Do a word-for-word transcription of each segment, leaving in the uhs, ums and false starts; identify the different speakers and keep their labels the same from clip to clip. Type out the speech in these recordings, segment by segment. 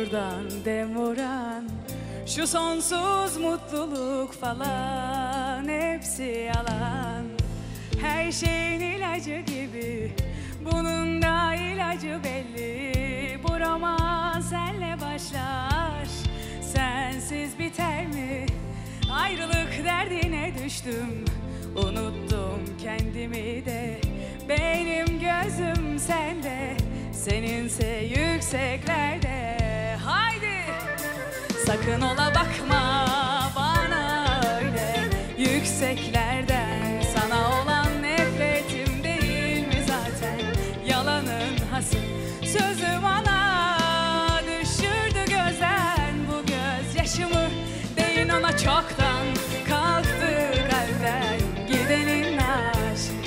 Speaker 1: buradan dem vuran. Şu sonsuz mutluluk falan hepsi yalan. Her şeyin ilacı gibi bunun da ilacı belli. Bu roman senle başlar, sensiz biter mi? Ayrılık derdine düştüm, unuttum kendimi de. Benim gözüm sende, seninse yükseklerde. Haydi! Sakın ola bakma bana öyle yükseklerden. Sana olan nefretim değil mi zaten yalanın hası? Sözüm ana düşürdü gözden bu gözyaşımı. Deyin ona çoktan kalktı kalpten gidenin aşkı.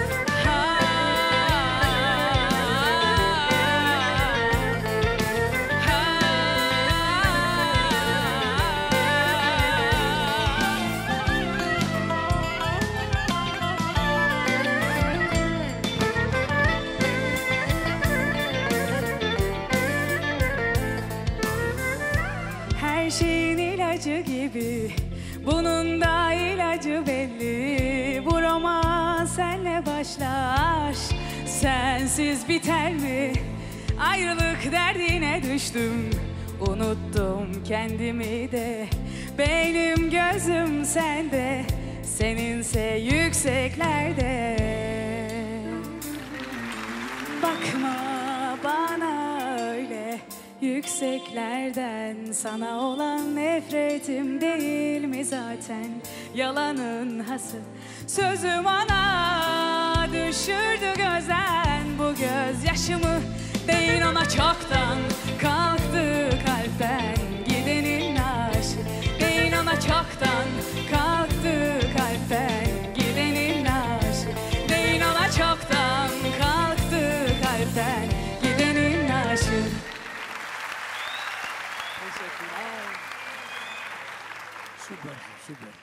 Speaker 1: Her şeyin ilacı gibi bunun da ilacı belli. Bu roman senle başlar, sensiz biter mi? Ayrılık derdine düştüm, unuttum kendimi de. Benim gözüm sende, seninse yükseklerde. Bakma bana öyle yükseklerden. Sana olan nefretim değil mi zaten yalanın hası? Sözüm ana düşürdü gözden bu gözyaşımı. Deyin ona çoktan kalktı kalpten gidenin aşkı. Deyin ona çoktan kalktı kalpten gidenin aşkı. Deyin ona çoktan kalktı kalpten gidenin aşkı. Teşekkürler.
Speaker 2: Süper, süper.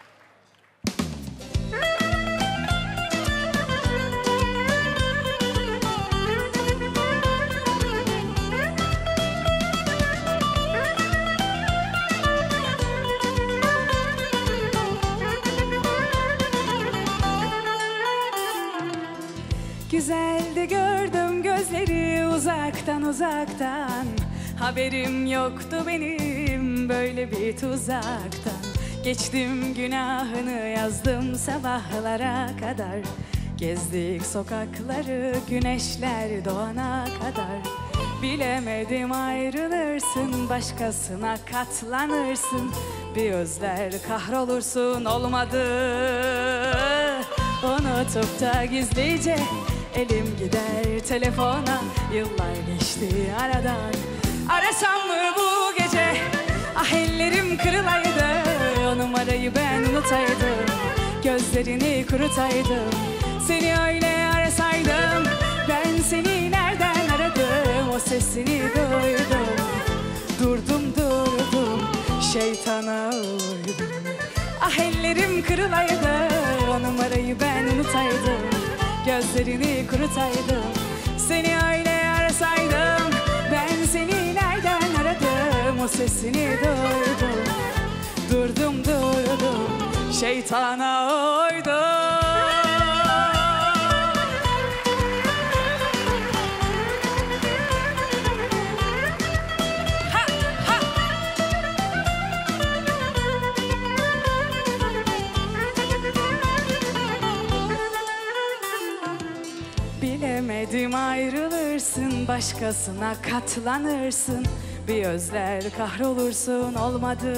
Speaker 1: Güzeldi gördüm gözleri uzaktan uzaktan. Haberim yoktu benim böyle bir tuzaktan. Geçtim günahını yazdım sabahlara kadar. Gezdik sokakları güneşler doğana kadar. Bilemedim ayrılırsın, başkasına katlanırsın. Bir özler kahrolursun, olmadı. Unutup da gizlice elim gider telefona. Yıllar geçti aradan. Arasam mı bu gece? Ah ellerim kırılaydı. O numarayı ben unutaydım. Gözlerini kurutaydım. Seni öyle arasaydım. Ben seni nereden aradım? O sesini duydum. Durdum durdum, şeytana uydum. Ah ellerim kırılaydı. O numarayı ben unutaydım. Gözlerini kurutaydım. Seni öyle arasaydım. Ben seni nereden aradım? O sesini duydum. Durdum durdum, şeytana uydum. Bilemedim ayrılırsın, başkasına katlanırsın. Bir özler kahrolursun, olmadı.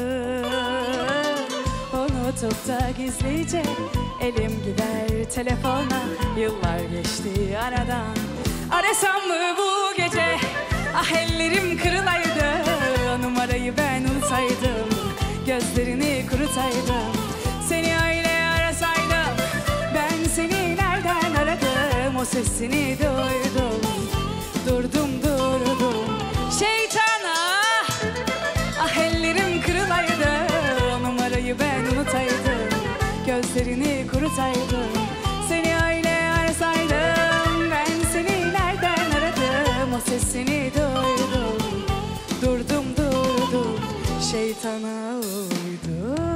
Speaker 1: Unutup da gizlice elim gider telefona. Yıllar geçti aradan. Arasam mı bu gece? Ah ellerim kırılaydı. O numarayı ben unutaydım. Gözlerini kurutaydım. Seni öyle arasaydım. Ben seni nereden aradım? O sesini duydum. Durdum durdum, şeytana. Ah ellerim kırılaydı. O numarayı ben unutaydım. Gözlerini kurutaydım. Seni öyle arasaydım. Ben seni nereden aradım? O sesini duydum. Durdum durdum, şeytana uydu.